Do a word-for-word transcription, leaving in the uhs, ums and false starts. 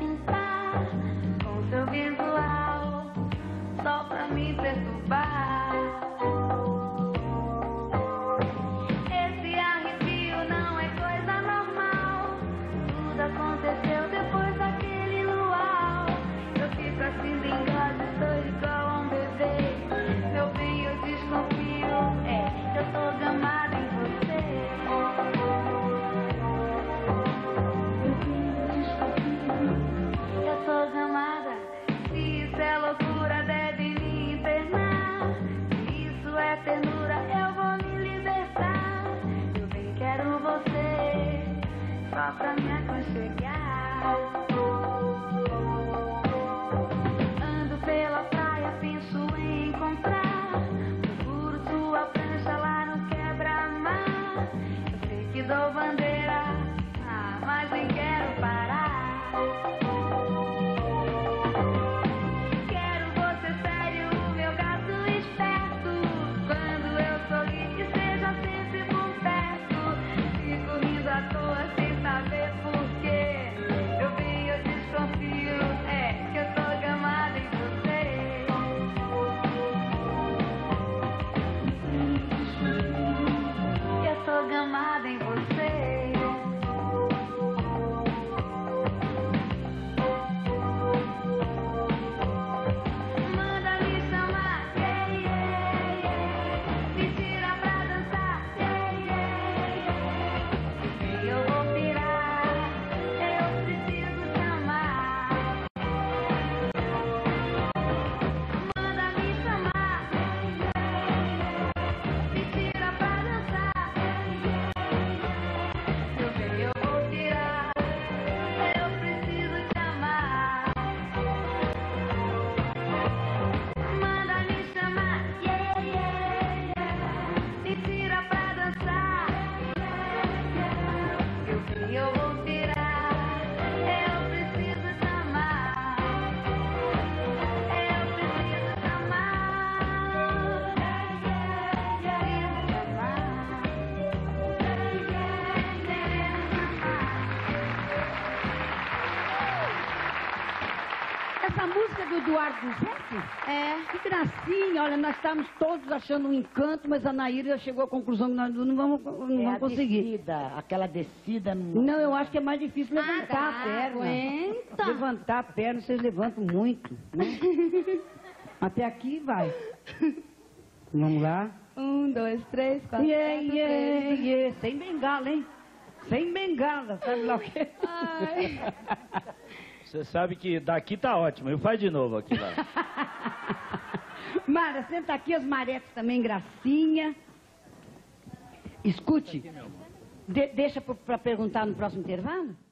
tentar, com seu visual, só pra me perturbar. Esse arrepio não é coisa normal, tudo aconteceu depois daquele luau. Eu fico assim brincando, estou igual a um bebê. Meu bem, eu desconfio, é que eu tô gamada em você. Eu tô gamada, se isso é loucura deve me internar. Se isso é ternura eu vou me libertar. Eu bem quero você, só pra me aconchegar. Ando pela praia, penso em encontrar. Procuro sua prancha lá no quebra-mar. Eu sei que dou bandeira, ah, mas nem quero parar. Quero você sério, meu gato esperto. Quando eu sorri, que seja sempre por perto. Fico rindo à toa sem saber porquê. Eu bem, eu desconfio, é que eu tô gamada em você. Eu tô gamada em você. Manda me chamar, yeah, yeah, yeah. Me tira pra dançar, yeah, yeah, yeah. E eu vou pirar, eu preciso te amar. Manda me chamar, yeah, yeah, yeah. Me tira pra dançar, yeah, yeah. Eu sei, eu vou pirar, eu preciso te amar. Manda me chamar, yeah, yeah, yeah. Me tira pra dançar, yeah, yeah. Eu sei, eu vou pirar, eu preciso te amar. Eu preciso te amar, yeah, yeah, Essa música do Eduardo José? É. Que gracinha, olha, nós estávamos todos achando um encanto, mas a Naíra já chegou à conclusão que nós não vamos, não É vamos a conseguir. descida, aquela descida. no- Não, eu acho que é mais difícil levantar tá, a perna. aguenta. Levantar a perna, vocês levantam muito, né? Até aqui vai. Vamos lá. Um, dois, três, quatro, Yeah, quatro, yeah, três. yeah. Sem bengala, hein? Sem bengala, sabe lá o quê? Ai. Você sabe que daqui tá ótimo. Eu faz de novo aqui lá. Mara, senta aqui, as maretes também, gracinha. Escute, de- deixa para perguntar no próximo intervalo?